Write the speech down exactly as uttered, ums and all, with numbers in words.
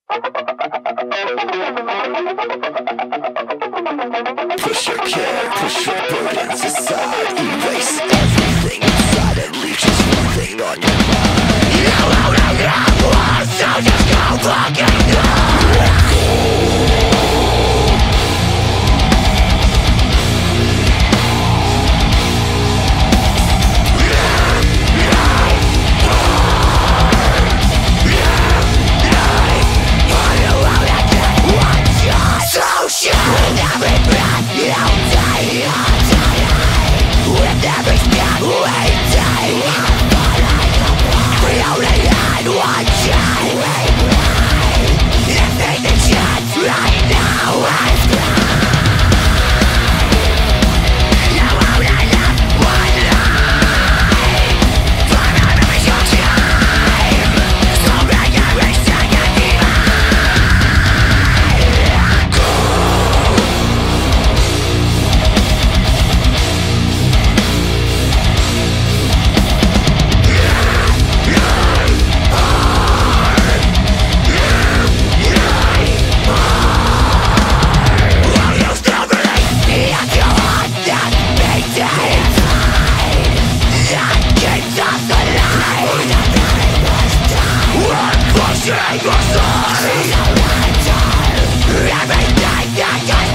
Push your care, push your burdens aside. Erase everything inside and leave just one thing on your mind. You won't have one, so just go fucking go. So with every breath you die, you die. With every step we die. We only had one shot. We die. You think the chance right now is gone. You only have one life. Forever is your time. So make every second divine. Everything that